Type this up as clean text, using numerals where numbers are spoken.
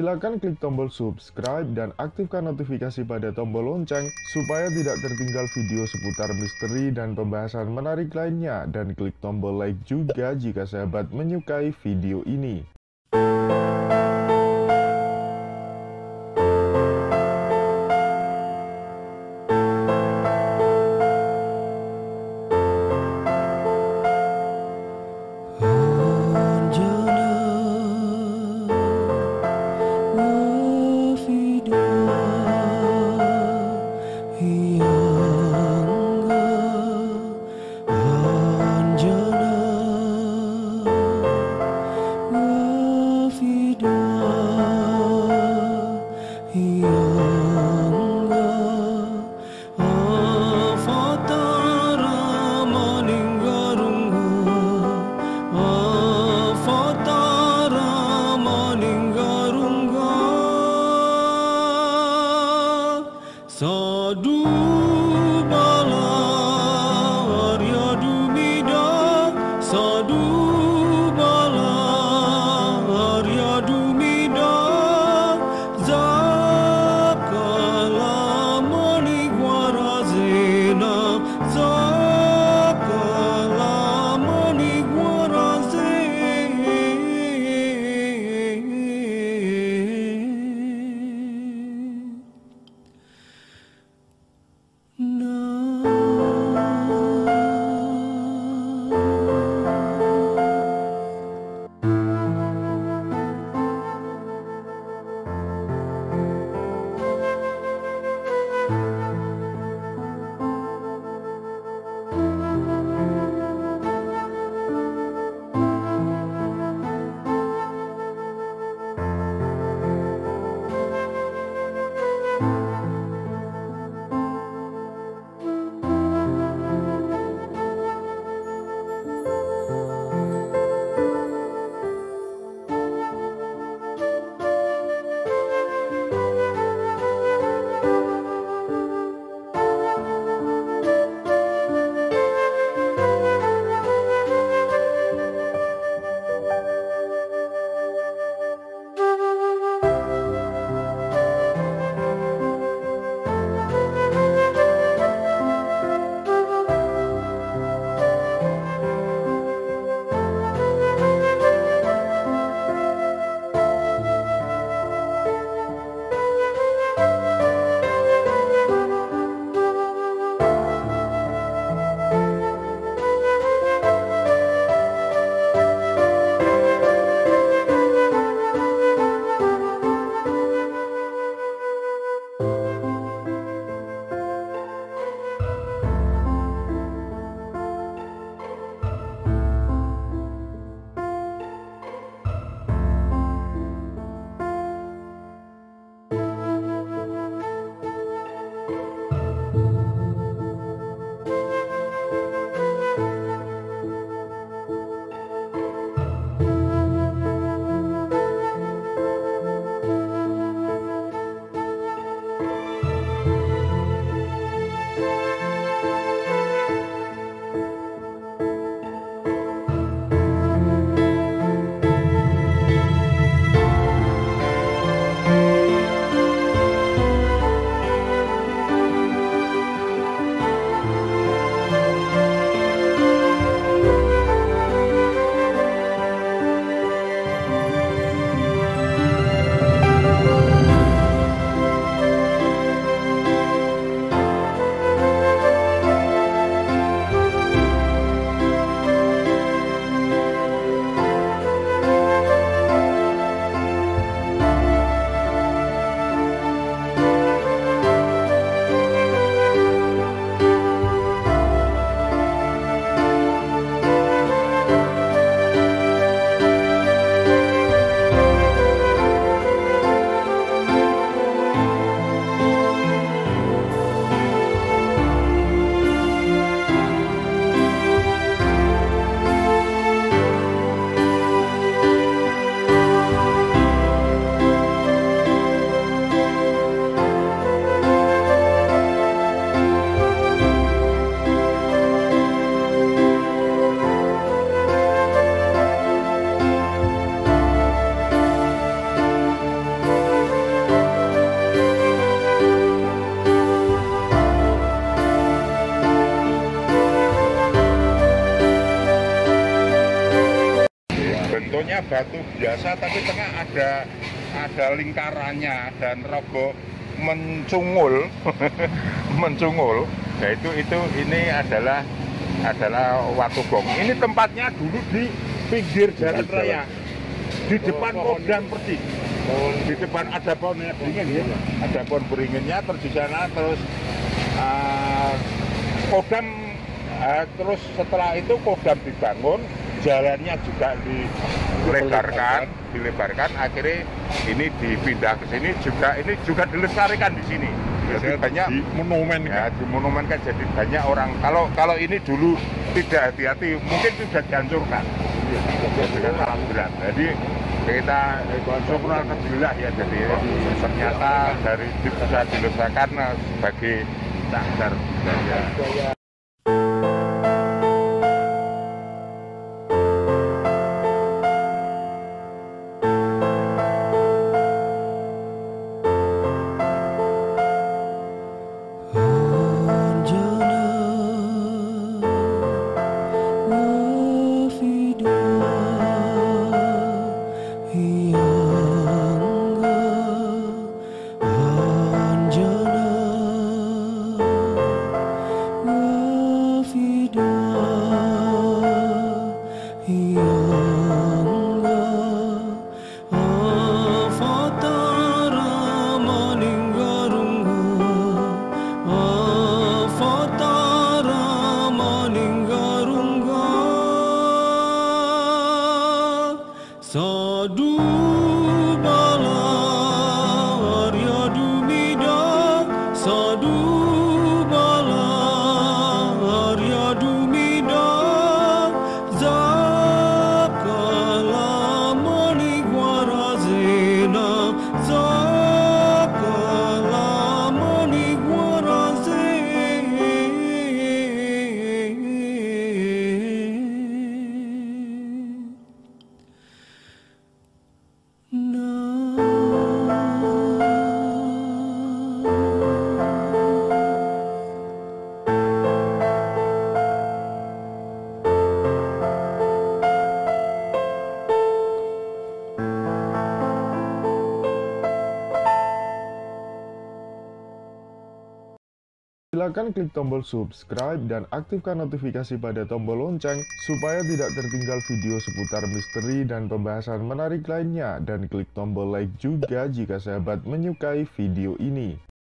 Silakan klik tombol subscribe dan aktifkan notifikasi pada tombol lonceng supaya tidak tertinggal video seputar misteri dan pembahasan menarik lainnya, dan klik tombol like juga jika sahabat menyukai video ini. Sadu bala Arya Dumida, Sadu bala Arya Dumida, Zakala Manigwarazena, Zakala Manigwarazena. batu biasa, tapi tengah ada lingkarannya dan roboh mencungul. Mencungul. Nah, ini adalah Watu Gong. Ini tempatnya dulu di pinggir jalan raya, di depan Kodam persis. Di depan ada pohon beringin ya, ada pohon beringinnya. Terus di sana terus Kodam, terus setelah itu Kodam dibangun, jalannya juga dilebarkan. Akhirnya ini dipindah ke sini juga. Ini juga dilestarikan di sini. Jadi banyak monumen ya, di monumen kan jadi banyak orang. Kalau ini dulu tidak hati-hati mungkin sudah dihancurkan. Dengan alat berat. Jadi kita syukur alhamdulillah ya, jadi ternyata dari bisa dilestarikan sebagai cagar budaya. Sadu bala Arya Dumida, Sadu bala Arya Dumida, Zakala Manigwarazena, Zakala Silakan klik tombol subscribe dan aktifkan notifikasi pada tombol lonceng supaya tidak tertinggal video seputar misteri dan pembahasan menarik lainnya, dan klik tombol like juga jika sahabat menyukai video ini.